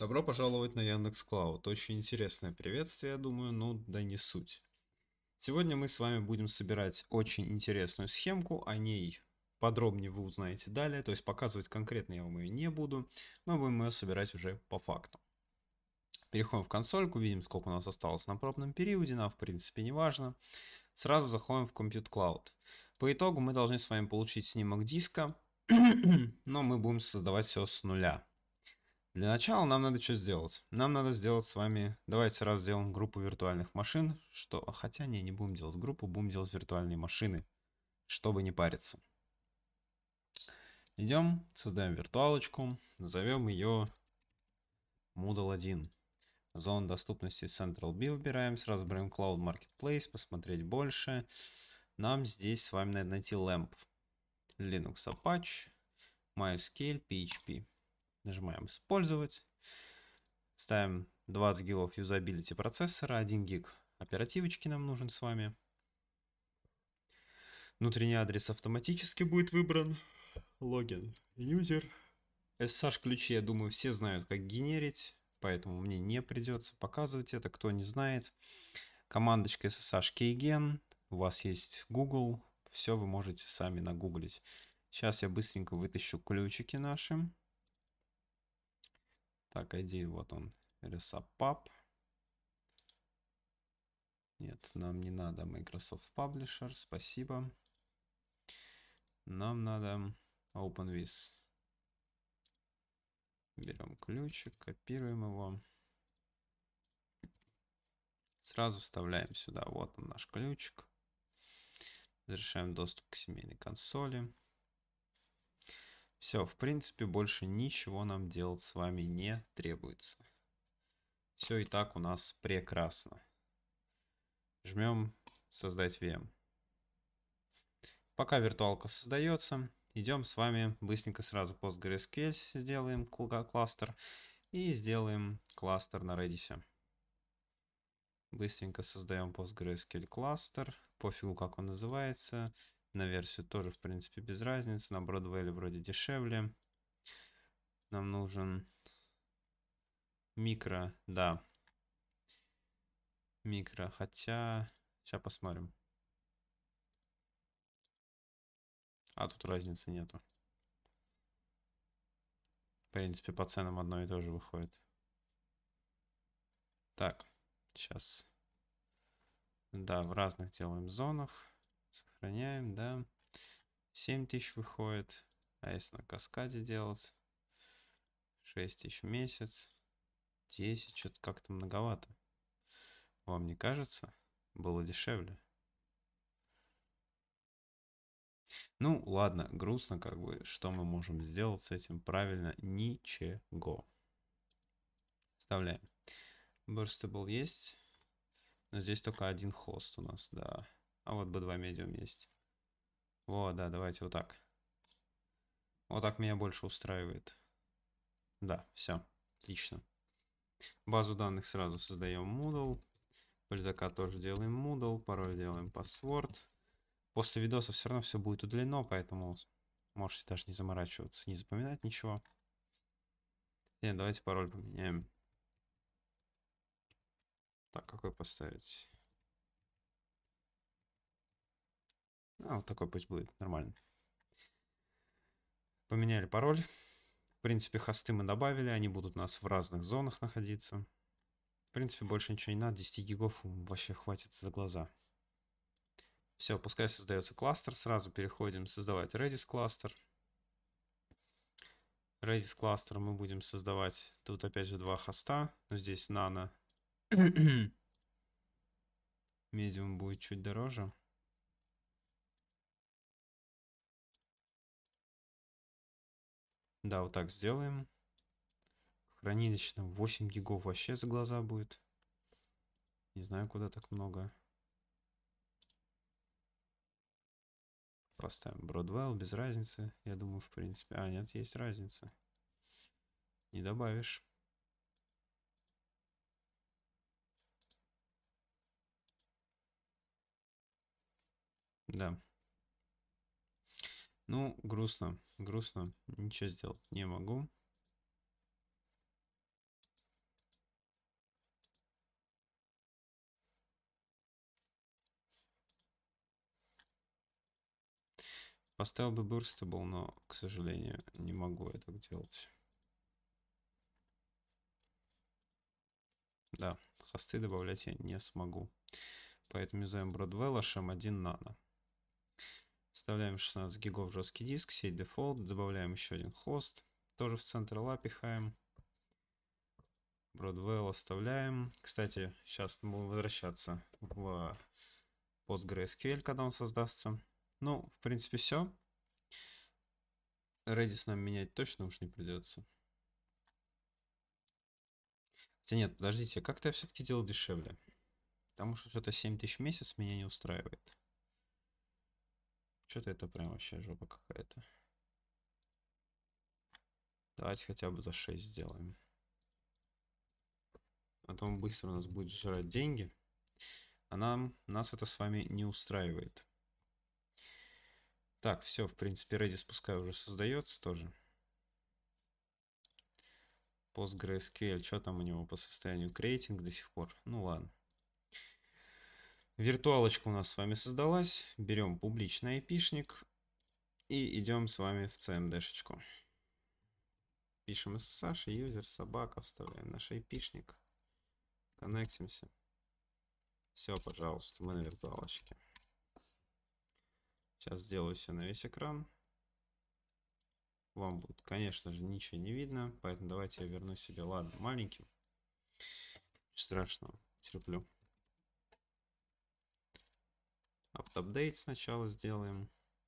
Добро пожаловать на Яндекс.Клауд. Очень интересное приветствие, я думаю, ну да не суть. Сегодня мы с вами будем собирать очень интересную схемку, о ней подробнее вы узнаете далее, то есть показывать конкретно я вам ее не буду, мы будем ее собирать уже по факту. Переходим в консольку, видим, сколько у нас осталось на пробном периоде, нам в принципе не важно. Сразу заходим в Compute Cloud. По итогу мы должны с вами получить снимок диска, но мы будем создавать все с нуля. Для начала нам надо что сделать? Нам надо сделать с вами... Давайте сразу сделаем группу виртуальных машин. Хотя не будем делать группу, будем делать виртуальные машины, чтобы не париться. Идем, создаем виртуалочку, назовем ее Moodle 1. Зону доступности Central B выбираем, сразу берем Cloud Marketplace, посмотреть больше. Нам здесь с вами надо найти LAMP. Linux Apache, MySQL, PHP. Нажимаем «Использовать». Ставим 20 гигов юзабилити процессора, 1 гиг оперативочки нам нужен с вами. Внутренний адрес автоматически будет выбран. Логин, юзер. SSH-ключи, я думаю, все знают, как генерить, поэтому мне не придется показывать это, кто не знает. Командочка SSH keygen. У вас есть Google, все вы можете сами нагуглить. Сейчас я быстренько вытащу ключики наши. Так, ID, вот он, RSAPUB. Нет, нам не надо Microsoft Publisher, спасибо. Нам надо OpenWiz. Берем ключик, копируем его. Сразу вставляем сюда. Вот он наш ключик. Разрешаем доступ к семейной консоли. Все, в принципе, больше ничего нам делать с вами не требуется. Все и так у нас прекрасно. Жмем «Создать VM». Пока виртуалка создается, идем с вами быстренько сразу PostgreSQL сделаем кластер и сделаем кластер на Redis. Быстренько создаем PostgreSQL кластер, пофигу как он называется, на версию тоже в принципе без разницы, на Broadway вроде дешевле. Нам нужен микро, да, микро, хотя, сейчас посмотрим. А тут разницы нету. В принципе, по ценам одно и то же выходит. Так, сейчас. Да, в разных делаем зонах. Сохраняем, да. 7000 выходит. А если на каскаде делать? 6000 в месяц. 10, что-то как-то многовато. Вам не кажется? Было дешевле. Ну, ладно, грустно как бы. Что мы можем сделать с этим? Правильно, ничего. Вставляем. Burstable есть. Но здесь только один хост у нас, да. А вот B2 Medium есть. Вот, да, давайте вот так. Вот так меня больше устраивает. Да, все, отлично. Базу данных сразу создаем Moodle. Пользака тоже делаем Moodle. Пароль делаем password. После видоса все равно все будет удалено, поэтому можете даже не заморачиваться, не запоминать ничего. Нет, давайте пароль поменяем. Так, какой поставить? А, вот такой пусть будет, нормально. Поменяли пароль. В принципе, хосты мы добавили, они будут у нас в разных зонах находиться. В принципе, больше ничего не надо, 10 гигов вообще хватит за глаза. Все, пускай создается кластер, сразу переходим создавать Redis кластер. Redis кластер мы будем создавать, тут опять же два хоста, но здесь Nano. Medium будет чуть дороже. Да, вот так сделаем. Хранилище 8 гигов вообще за глаза будет. Не знаю, куда так много. Поставим Broadwell, без разницы. Я думаю, в принципе... А, нет, есть разница. Не добавишь. Да. Ну, грустно. Грустно. Ничего сделать не могу. Поставил бы burstable, но, к сожалению, не могу это делать. Да, хосты добавлять я не смогу. Поэтому юзаем Broadwell, HM1 Nano. Вставляем 16 гигов жесткий диск, сеть дефолт, добавляем еще один хост. Тоже в центр ла пихаем. Broadwell оставляем. Кстати, сейчас мы будем возвращаться в PostgreSQL, когда он создастся. Ну, в принципе, все. Redis нам менять точно уж не придется. Хотя нет, подождите, как-то я все-таки делал дешевле. Потому что что-то 7000 в месяц меня не устраивает. Что-то это прям вообще жопа какая-то. Давайте хотя бы за 6 сделаем. А то он быстро у нас будет жрать деньги. А нас это с вами не устраивает. Так, все, в принципе, Redis пускай уже создается тоже. PostgreSQL, что там у него по состоянию? Крейтинг до сих пор. Ну ладно. Виртуалочка у нас с вами создалась. Берем публичный IP-шник и идем с вами в CMD-шечку. Пишем SSH, user, собака, вставляем наш IP-шник. Коннектимся. Все, пожалуйста, мы на виртуалочке. Сейчас сделаю все на весь экран. Вам будет, конечно же, ничего не видно, поэтому давайте я верну себе, ладно, маленьким. Ничего страшного, терплю. Apt-update сначала сделаем.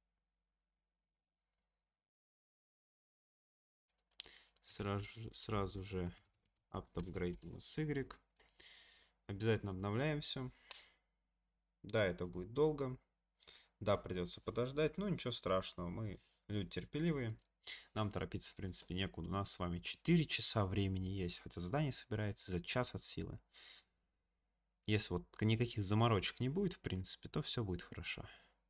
Сразу же apt-upgrade -y. Обязательно обновляем все. Да, это будет долго. Да, придется подождать, но ничего страшного. Мы люди терпеливые. Нам торопиться, в принципе, некуда. У нас с вами 4 часа времени есть, хотя задание собирается за час от силы. Если вот никаких заморочек не будет, в принципе, то все будет хорошо.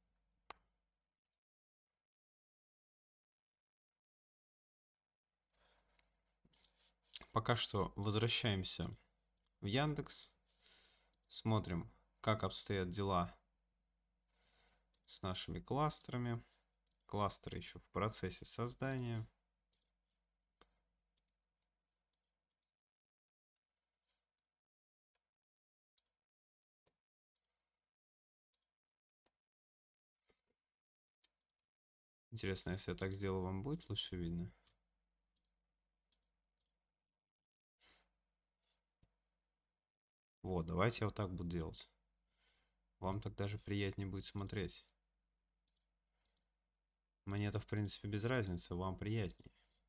Пока что возвращаемся в Яндекс. Смотрим, как обстоят дела с нашими кластерами. Кластеры еще в процессе создания. Интересно, если я так сделаю, вам будет лучше видно? Вот, давайте я вот так буду делать. Вам так даже приятнее будет смотреть. Мне-то, в принципе, без разницы, вам приятнее.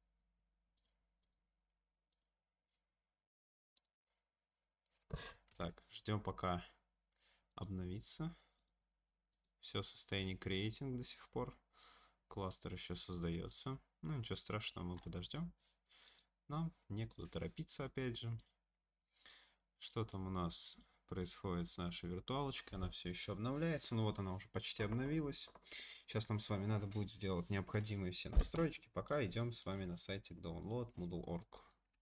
Так, ждем пока обновится. Все в состоянии creating до сих пор. Кластер еще создается. Ну, ничего страшного, мы подождем. Нам некуда торопиться, опять же. Что там у нас происходит с нашей виртуалочкой? Она все еще обновляется. Ну вот она уже почти обновилась. Сейчас нам с вами надо будет сделать необходимые все настройки. Пока идем с вами на сайте download moodle.org.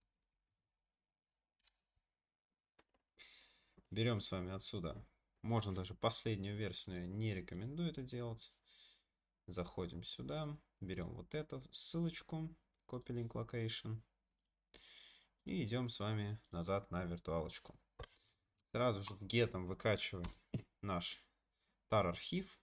Берем с вами отсюда. Можно даже последнюю версию, но я не рекомендую это делать. Заходим сюда. Берем вот эту ссылочку. Copy link location. И идем с вами назад на виртуалочку. Сразу же в get выкачиваем наш tar архив.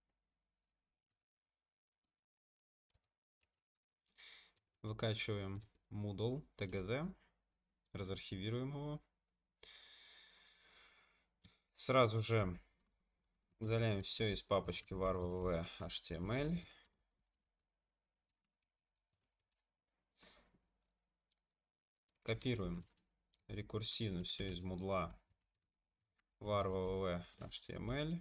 Выкачиваем Moodle tgz. Разархивируем его. Сразу же удаляем все из папочки var html. Копируем рекурсивно все из Moodle var html.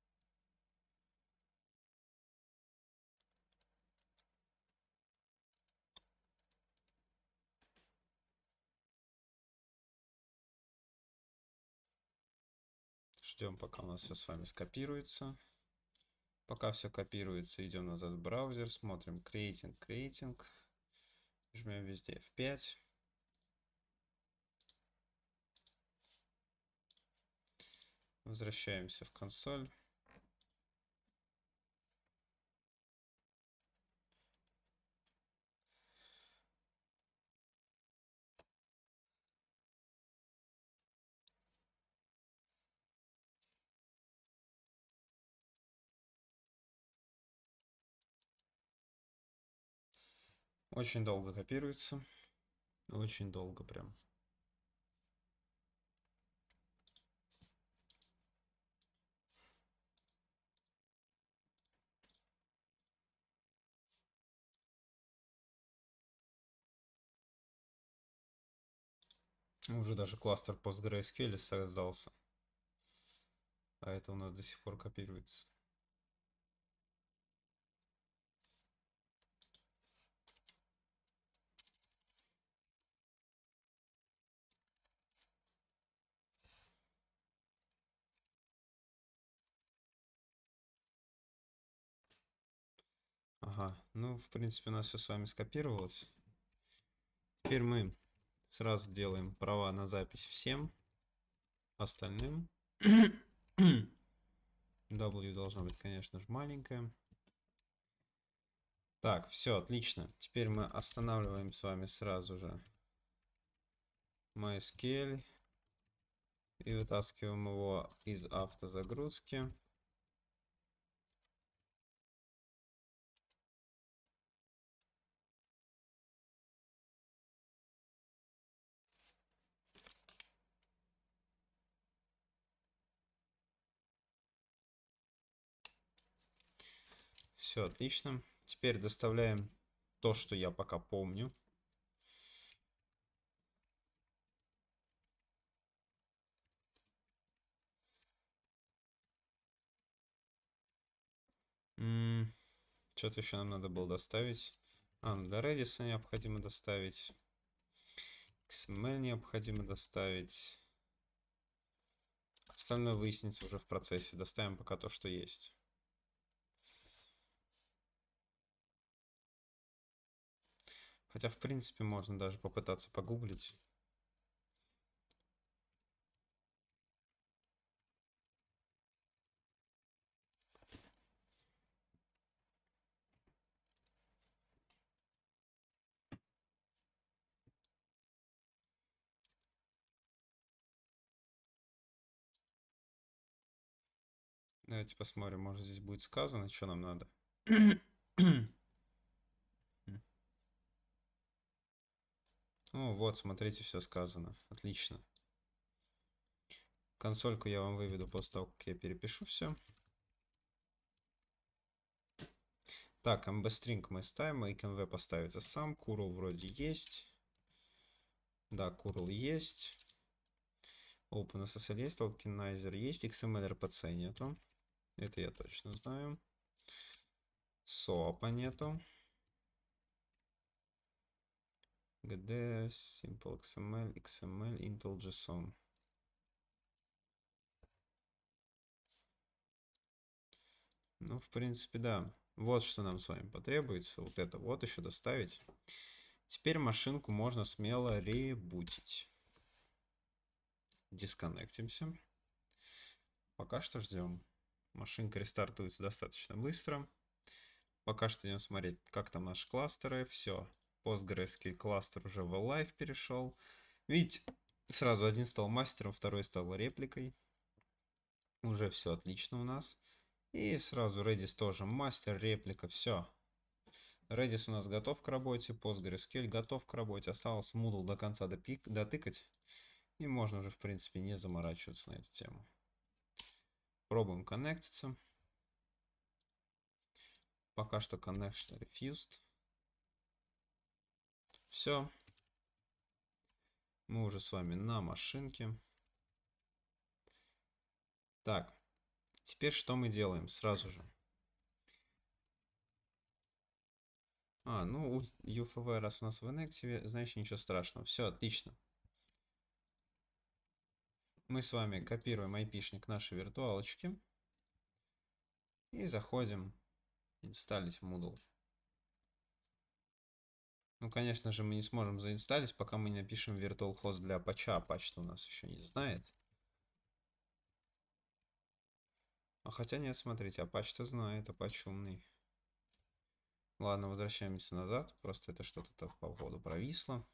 Ждем, пока у нас все с вами скопируется. Пока все копируется, идем назад в браузер, смотрим creating. Жмем везде F5. Возвращаемся в консоль. Очень долго копируется. Очень долго прям. Уже даже кластер PostgreSQL создался. А это у нас до сих пор копируется. Ага, ну, в принципе, у нас все с вами скопировалось. Теперь мы сразу делаем права на запись всем остальным. W должна быть, конечно же, маленькая. Так, все, отлично. Теперь мы останавливаем с вами сразу же MySQL и вытаскиваем его из автозагрузки. Все, отлично. Теперь доставляем то, что я пока помню. Что-то еще нам надо было доставить. Для Redis необходимо доставить. XML необходимо доставить. Остальное выяснится уже в процессе. Доставим пока то, что есть. Хотя, в принципе, можно даже попытаться погуглить. Давайте посмотрим, может здесь будет сказано, что нам надо. Ну вот, смотрите, все сказано. Отлично. Консольку я вам выведу после того, как я перепишу все. Так, mbstring мы ставим, ICMV поставится сам. Curl вроде есть. Да, Curl есть. OpenSSL есть, Tokenizer есть, XML RPC нету. Это я точно знаю. SOAP нету. GD, Simple XML, XML, Intel JSON. Ну, в принципе, да. Вот что нам с вами потребуется. Вот это вот еще доставить. Теперь машинку можно смело ребутить. Дисконнектимся. Пока что ждем. Машинка рестартуется достаточно быстро. Пока что идем смотреть, как там наши кластеры. Все. PostgreSQL кластер уже в Live перешел. Видите, сразу один стал мастером, второй стал репликой. Уже все отлично у нас. И сразу Redis тоже мастер, реплика, все. Redis у нас готов к работе, PostgreSQL готов к работе. Осталось Moodle до конца дотыкать. И можно уже, в принципе, не заморачиваться на эту тему. Пробуем коннектиться. Пока что connection refused. Все. Мы уже с вами на машинке. Так. Теперь что мы делаем сразу же? Ну, UFV раз у нас в inactive, значит ничего страшного. Все, отлично. Мы с вами копируем IP-шник нашей виртуалочки. И заходим инсталлить Moodle. Ну, конечно же, мы не сможем заинсталить, пока мы не напишем virtual-host для Apache. Apache у нас еще не знает. Хотя нет, смотрите, Apache-то знает, Apache умный. Ладно, возвращаемся назад. Просто это что-то по поводу провисло.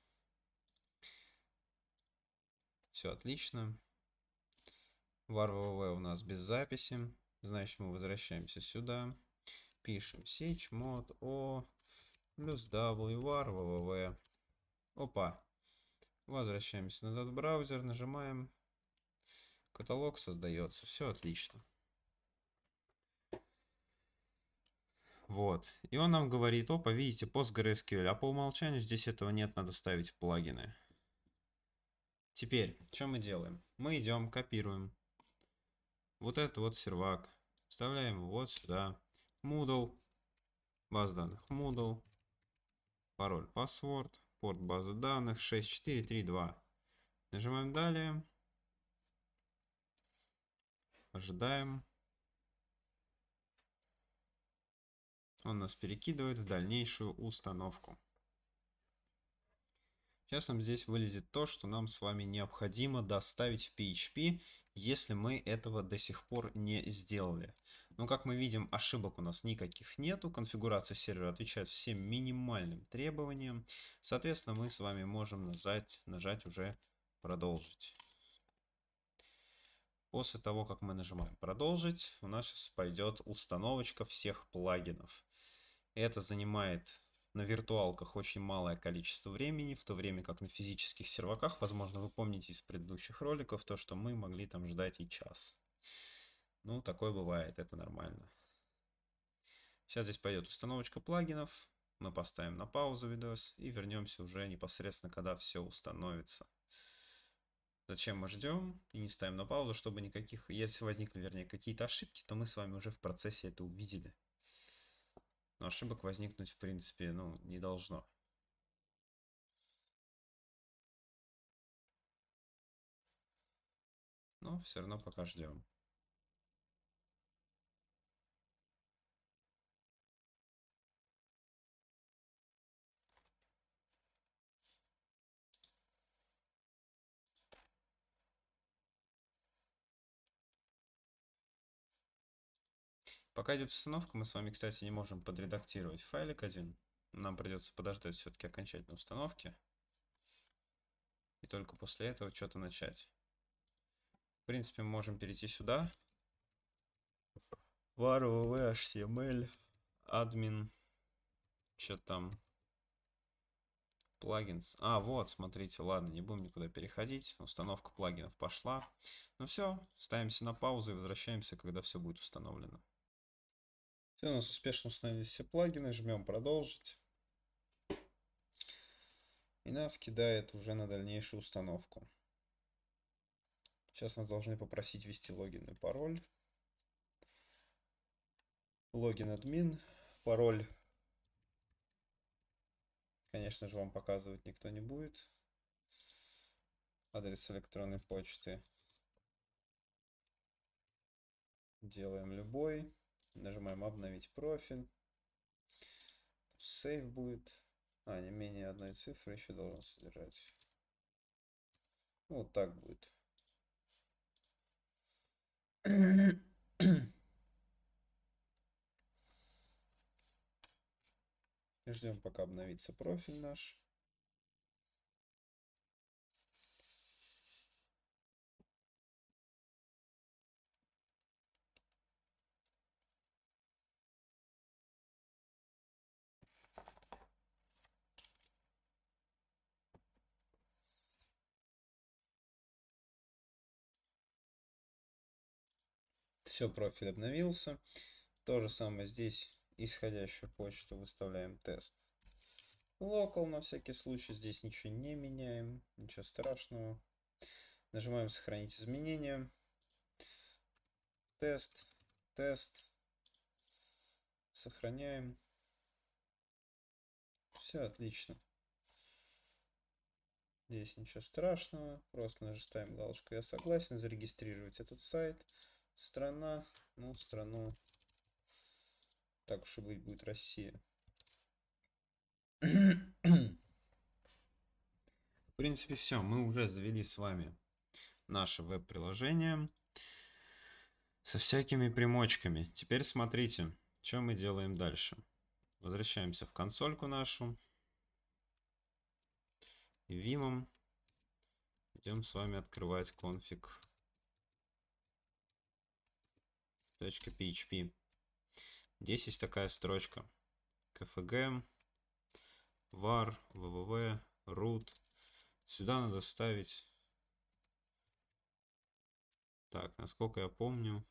Все отлично. var www у нас без записи. Значит, мы возвращаемся сюда. Пишем chmod o Плюс wvar www. Опа. Возвращаемся назад в браузер, нажимаем. Каталог создается. Все отлично. Вот. И он нам говорит, опа, видите, PostgreSQL. А по умолчанию здесь этого нет, надо ставить плагины. Теперь, что мы делаем? Мы идем, копируем вот этот вот сервак. Вставляем вот сюда. Moodle. База данных Moodle. Пароль, password. Порт базы данных 6432. Нажимаем далее. Ожидаем. Он нас перекидывает в дальнейшую установку. Сейчас нам здесь вылезет то, что нам с вами необходимо доставить в PHP, если мы этого до сих пор не сделали. Но как мы видим, ошибок у нас никаких нету. Конфигурация сервера отвечает всем минимальным требованиям. Соответственно, мы с вами можем нажать уже «Продолжить». После того, как мы нажимаем «Продолжить», у нас сейчас пойдет установочка всех плагинов. Это занимает на виртуалках очень малое количество времени, в то время как на физических серваках, возможно, вы помните из предыдущих роликов, то, что мы могли там ждать и час. Ну, такое бывает, это нормально. Сейчас здесь пойдет установочка плагинов. Мы поставим на паузу видос и вернемся уже непосредственно, когда все установится. Зачем мы ждем и не ставим на паузу, чтобы никаких, если возникли, вернее, какие-то ошибки, то мы с вами уже в процессе это увидели. Но ошибок возникнуть, в принципе, ну, не должно. Но все равно пока ждем. Пока идет установка, мы с вами, кстати, не можем подредактировать файлик один. Нам придется подождать все-таки окончательной установки. И только после этого что-то начать. В принципе, мы можем перейти сюда. var www html admin. Что там? Плагинс. А, вот, смотрите, ладно, не будем никуда переходить. Установка плагинов пошла. Ну все, ставимся на паузу и возвращаемся, когда все будет установлено. Все, у нас успешно установились все плагины. Жмем продолжить. И нас кидает уже на дальнейшую установку. Сейчас нас должны попросить ввести логин и пароль. Логин админ, пароль, конечно же, вам показывать никто не будет. Адрес электронной почты делаем любой. Нажимаем обновить профиль. Сейв будет. Не менее одной цифры еще должен содержать. Вот так будет. Ждем, пока обновится профиль наш. Все, профиль обновился. То же самое здесь. Исходящую почту выставляем тест. Local на всякий случай. Здесь ничего не меняем. Ничего страшного. Нажимаем сохранить изменения. Тест. Тест. Сохраняем. Все отлично. Здесь ничего страшного. Просто ставим галочку «Я согласен». Зарегистрировать этот сайт. Страна. Ну, страну. Так уж и быть, будет Россия. В принципе, все. Мы уже завели с вами наше веб-приложение со всякими примочками. Теперь смотрите, что мы делаем дальше. Возвращаемся в консольку нашу. И Vim идем с вами открывать конфиг .php. Здесь есть такая строчка kfg var, www, root. Сюда надо вставить. Так, насколько я помню.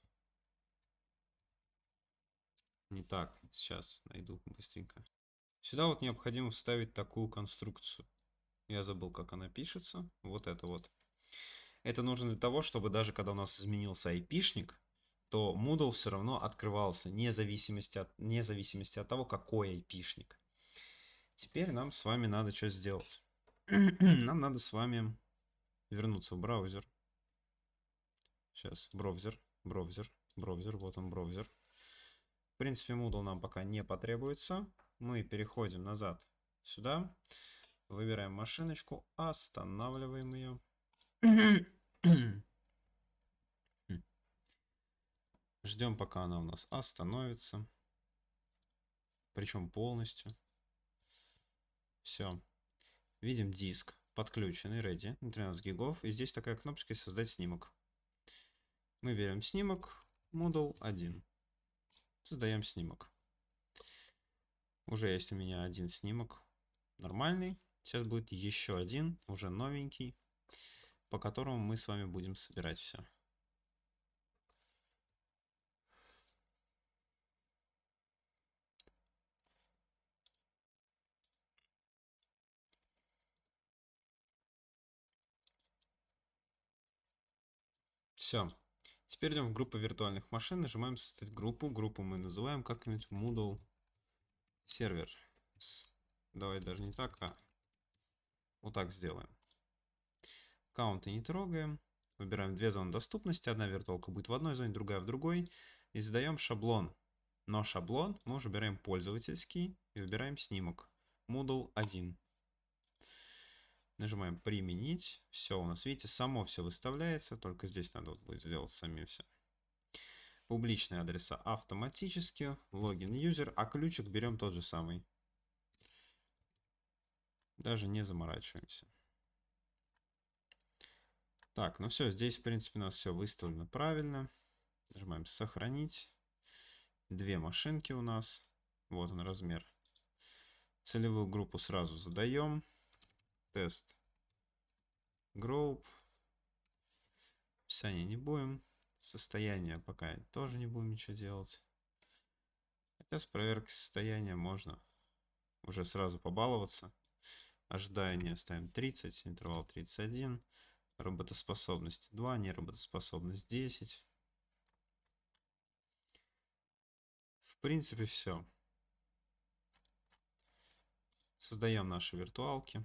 Не так. Сейчас найду быстренько. Сюда вот необходимо вставить такую конструкцию. Я забыл, как она пишется. Вот это вот. Это нужно для того, чтобы даже когда у нас изменился айпишник, то Moodle все равно открывался, вне зависимости от того, какой айпишник. Теперь нам с вами надо что сделать? Нам надо с вами вернуться в браузер. Сейчас, браузер, вот он браузер. В принципе, Moodle нам пока не потребуется. Мы переходим назад сюда, выбираем машиночку, останавливаем ее. Ждем, пока она у нас остановится. Причем полностью. Все. Видим диск подключенный, ready, на 13 гигов. И здесь такая кнопочка «Создать снимок». Мы берем снимок, Moodle 1. Создаем снимок. Уже есть у меня один снимок нормальный. Сейчас будет еще один, уже новенький, по которому мы с вами будем собирать все. Все. Теперь идем в группу виртуальных машин, нажимаем создать группу. Группу мы называем как-нибудь Moodle сервер. Давай даже не так, а вот так сделаем. Аккаунты не трогаем. Выбираем две зоны доступности. Одна виртуалка будет в одной зоне, другая в другой. И задаем шаблон. Но шаблон мы уже выбираем пользовательский и выбираем снимок. Moodle 1. Нажимаем применить. Все, у нас, видите, само все выставляется. Только здесь надо вот будет сделать самим все. Публичные адреса автоматически. Логин юзер. А ключик берем тот же самый. Даже не заморачиваемся. Так, ну все, здесь в принципе у нас все выставлено правильно. Нажимаем сохранить. Две машинки у нас. Вот он размер. Целевую группу сразу задаем. Тест group. Описание не будем. Состояние пока тоже не будем ничего делать. Хотя с проверкой состояния можно уже сразу побаловаться. Ожидание ставим 30, интервал 31. Работоспособность 2, неработоспособность 10. В принципе, все. Создаем наши виртуалки.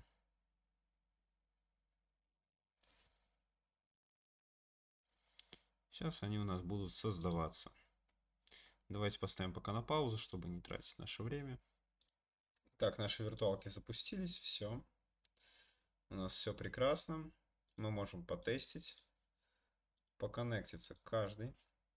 Сейчас они у нас будут создаваться. Давайте поставим пока на паузу, чтобы не тратить наше время. Так, наши виртуалки запустились. Все. У нас все прекрасно. Мы можем потестить. Поконнектиться к каждой.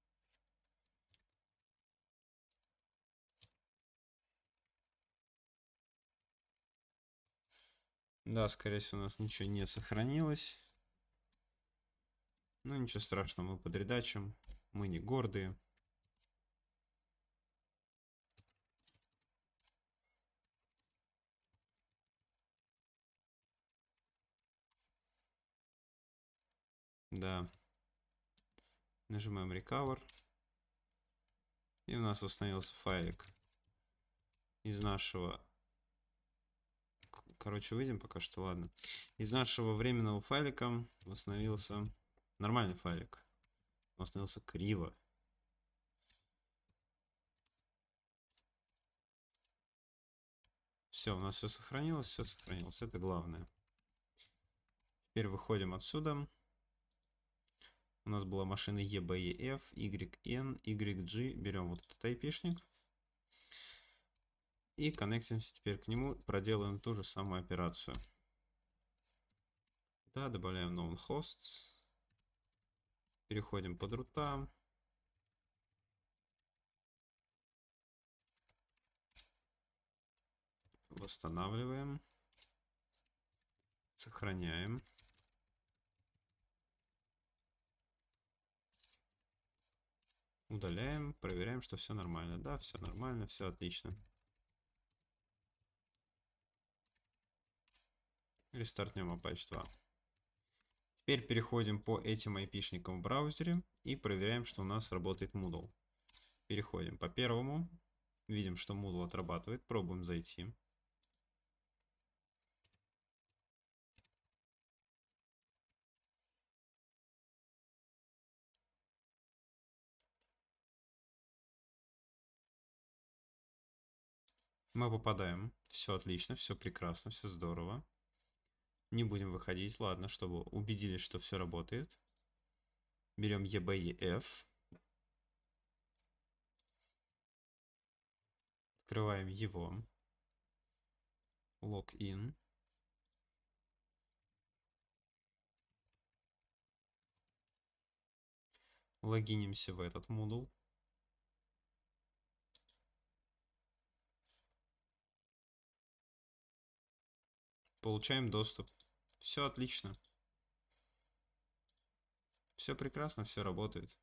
Да, скорее всего, у нас ничего не сохранилось. Ну, ничего страшного, мы подредачим. Мы не гордые. Да. Нажимаем Recover. И у нас установился файлик из нашего... Короче, выйдем пока что, ладно. Из нашего временного файлика восстановился нормальный файлик. Восстановился криво. Все, у нас все сохранилось, это главное. Теперь выходим отсюда. У нас была машина EBEF, YN, YG. Берем вот этот айпишник. И коннектимся теперь к нему. Проделаем ту же самую операцию. Да, добавляем known hosts. Переходим под рута. Восстанавливаем. Сохраняем. Удаляем. Проверяем, что все нормально. Да, все нормально, все отлично. Рестартнем Apache 2. Теперь переходим по этим IP-шникам в браузере и проверяем, что у нас работает Moodle. Переходим по первому. Видим, что Moodle отрабатывает. Пробуем зайти. Мы попадаем. Все отлично, все прекрасно, все здорово. Не будем выходить, ладно, чтобы убедились, что все работает. Берем EBEF. Открываем его. Login. Логинимся в этот Moodle. Получаем доступ. Все отлично. Все прекрасно, все работает.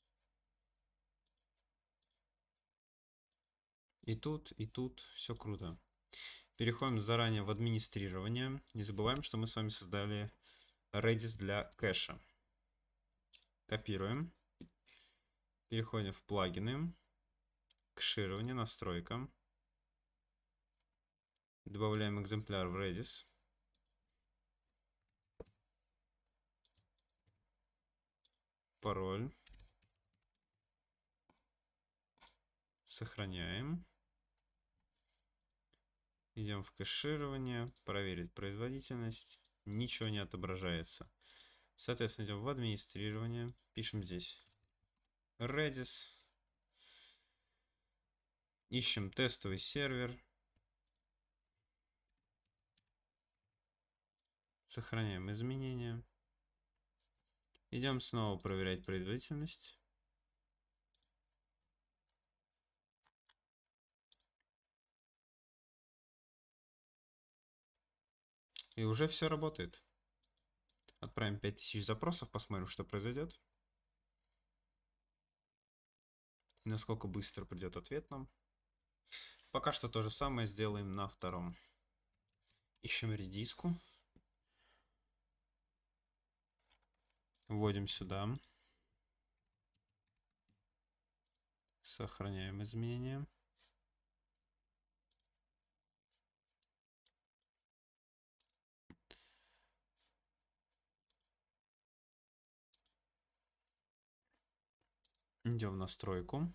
И тут все круто. Переходим заранее в администрирование. Не забываем, что мы с вами создали Redis для кэша. Копируем. Переходим в плагины. Кэширование, настройка. Добавляем экземпляр в Redis. Пароль. Сохраняем. Идем в кэширование. Проверить производительность. Ничего не отображается. Соответственно, идем в администрирование. Пишем здесь Redis. Ищем тестовый сервер. Сохраняем изменения. Идем снова проверять производительность. И уже все работает. Отправим 5000 запросов, посмотрим, что произойдет. И насколько быстро придет ответ нам. Пока что то же самое сделаем на втором. Ищем редиску. Вводим сюда. Сохраняем изменения. Идем в настройку.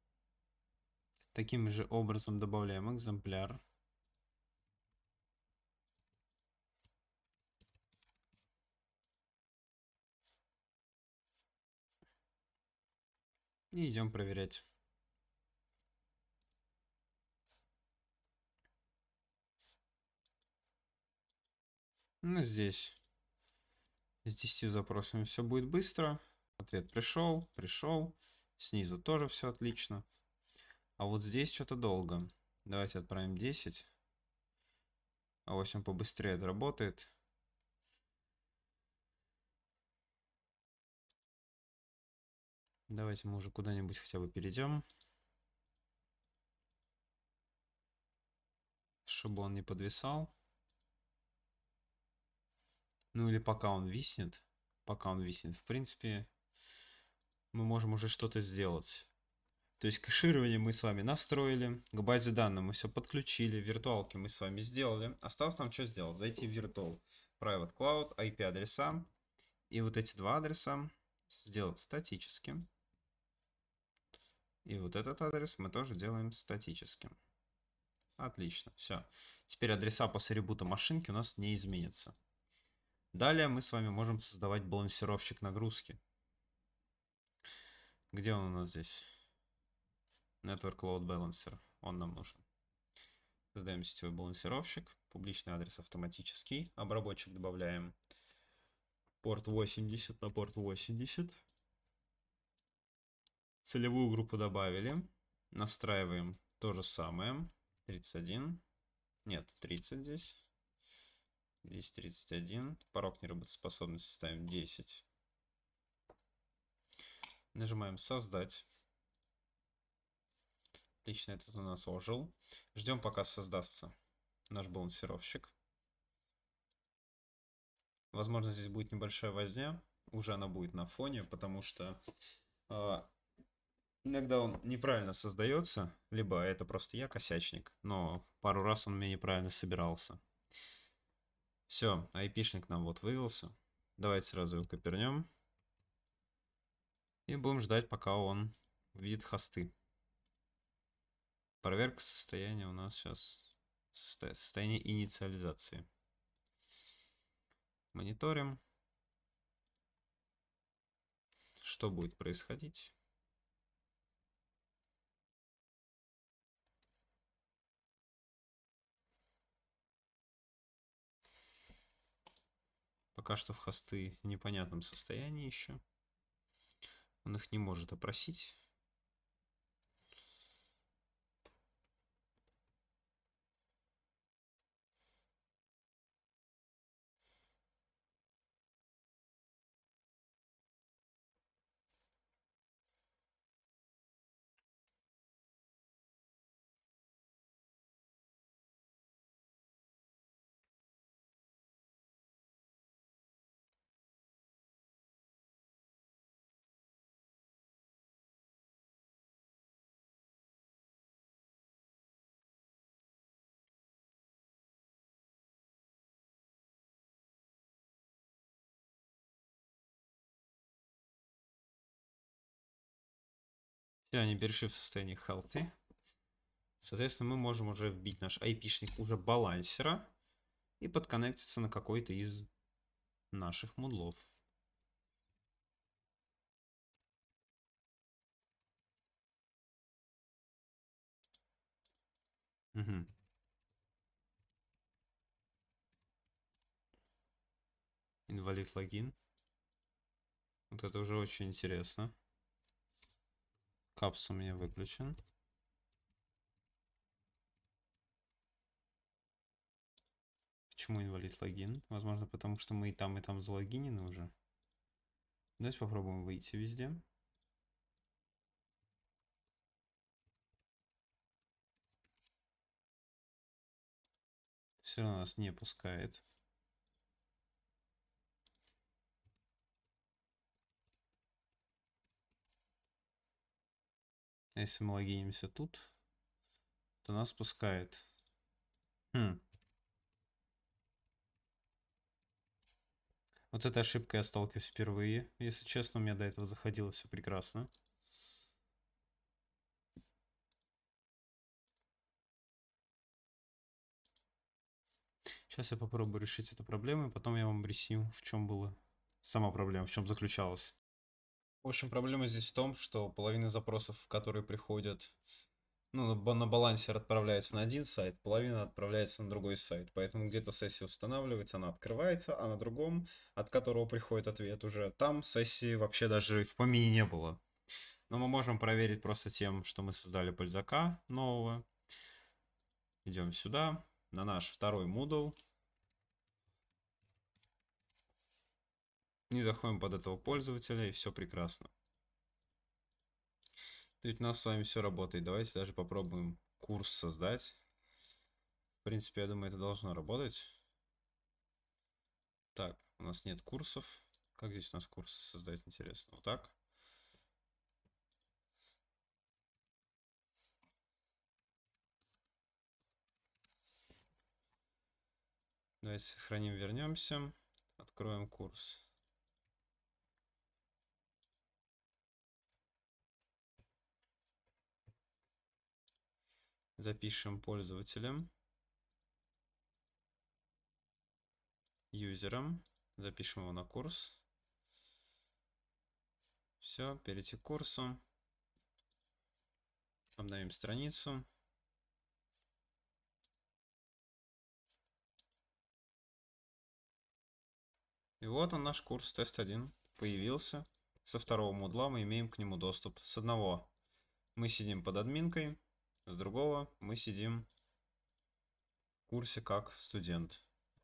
Таким же образом добавляем экземпляр. И идем проверять. Ну, здесь с 10 запросами все будет быстро. Ответ пришел. Снизу тоже все отлично. А вот здесь что-то долго. Давайте отправим 10. А в общем побыстрее отработает. Давайте мы уже куда-нибудь хотя бы перейдем. Чтобы он не подвисал. Ну или пока он виснет. В принципе, мы можем уже что-то сделать. То есть кэширование мы с вами настроили, к базе данных мы все подключили, виртуалки мы с вами сделали. Осталось нам что сделать? Зайти в Virtual Private Cloud, IP-адреса. И вот эти два адреса сделать статическим. И вот этот адрес мы тоже делаем статическим. Отлично, все. Теперь адреса после ребута машинки у нас не изменятся. Далее мы с вами можем создавать балансировщик нагрузки. Где он у нас здесь? Network Load Balancer. Он нам нужен. Создаем сетевой балансировщик. Публичный адрес автоматический. Обработчик добавляем порт 80 на порт 80. Целевую группу добавили. Настраиваем то же самое. 31. Нет, 30 здесь. Здесь 31. Порог неработоспособности ставим 10. Нажимаем «Создать». Отлично, этот у нас ожил. Ждем, пока создастся наш балансировщик. Возможно, здесь будет небольшая возня. Уже она будет на фоне, потому что иногда он неправильно создается. Либо это просто я косячник, но пару раз он у меня неправильно собирался. Все, айпишник нам вот вывелся. Давайте сразу его копернем. И будем ждать, пока он увидит хосты. Проверка состояния у нас сейчас состояние инициализации. Мониторим. Что будет происходить? Пока что в хосты в непонятном состоянии еще. Он их не может опросить. Все, они перешли в состояние healthy. Соответственно, мы можем уже вбить наш айпишник уже балансера и подконнектиться на какой-то из наших мудлов. Угу. Инвалид логин. Вот это уже очень интересно. Капс у меня выключен. Почему инвалид логин? Возможно, потому что мы и там залогинены уже. Давайте попробуем выйти везде. Все равно нас не пускает. А если мы логинимся тут, то нас пускает. Вот с этой ошибкой я сталкиваюсь впервые. Если честно, у меня до этого заходило все прекрасно. Сейчас я попробую решить эту проблему, и потом я вам объясню, в чем была сама проблема, в чем заключалась. В общем, проблема здесь в том, что половина запросов, которые приходят, ну, на балансер отправляется на один сайт, половина отправляется на другой сайт. Поэтому где-то сессия устанавливается, она открывается, а на другом, от которого приходит ответ уже, там сессии вообще даже в помине не было. Но мы можем проверить просто тем, что мы создали пользака нового. Идем сюда, на наш второй Moodle. И заходим под этого пользователя, и все прекрасно. Ведь у нас с вами все работает. Давайте даже попробуем курс создать. В принципе, я думаю, это должно работать. Так, у нас нет курсов. Как здесь у нас курсы создать, интересно? Вот так. Давайте сохраним, вернемся. Откроем курс. Запишем пользователем. Юзером. Запишем его на курс. Все, перейти к курсу. Обновим страницу. И вот он, наш курс тест 1 появился. Со второго модуля мы имеем к нему доступ. С одного мы сидим под админкой, с другого мы сидим в курсе как студент.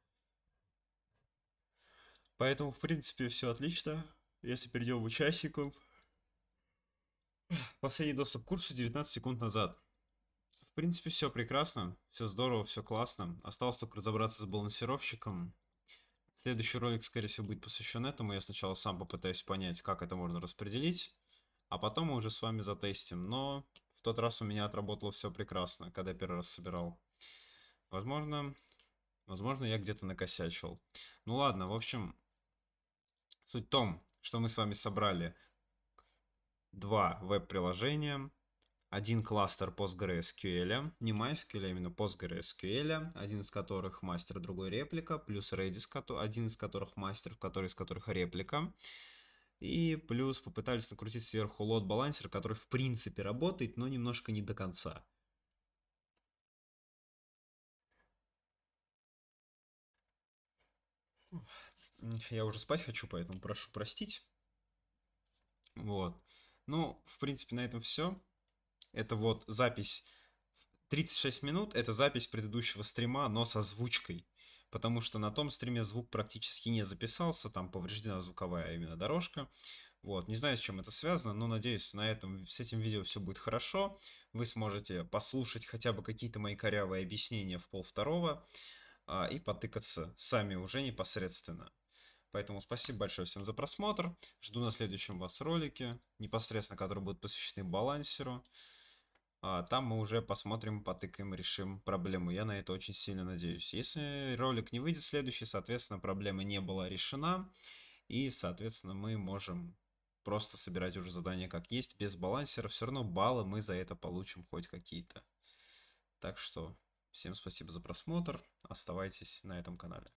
Поэтому, в принципе, все отлично. Если перейдем в участников. Последний доступ к курсу 19 секунд назад. В принципе, все прекрасно, все здорово, все классно. Осталось только разобраться с балансировщиком. Следующий ролик, скорее всего, будет посвящен этому. Я сначала сам попытаюсь понять, как это можно распределить, а потом мы уже с вами затестим. Но в тот раз у меня отработало все прекрасно, когда я первый раз собирал. Возможно, я где-то накосячил. Ну ладно, в общем, суть в том, что мы с вами собрали два веб-приложения, один кластер PostgreSQL, не MySQL, а именно PostgreSQL, один из которых мастер, другой реплика, плюс Redis, один из которых мастер, который из которых реплика. И плюс попытались накрутить сверху лот-балансер, который в принципе работает, но немножко не до конца. Я уже спать хочу, поэтому прошу простить. Вот. Ну, в принципе, на этом все. Это вот запись 36 минут, это запись предыдущего стрима, но с озвучкой. Потому что на том стриме звук практически не записался, там повреждена звуковая именно дорожка. Вот, не знаю, с чем это связано, но надеюсь, с этим видео все будет хорошо. Вы сможете послушать хотя бы какие-то мои корявые объяснения в полвторого и потыкаться сами уже непосредственно. Поэтому спасибо большое всем за просмотр. Жду на следующем вас ролике, непосредственно который будет посвящены балансеру. Там мы уже посмотрим, потыкаем, решим проблему. Я на это очень сильно надеюсь. Если ролик не выйдет следующий, соответственно, проблема не была решена. И, соответственно, мы можем просто собирать уже задания как есть, без балансера. Все равно баллы мы за это получим хоть какие-то. Так что всем спасибо за просмотр. Оставайтесь на этом канале.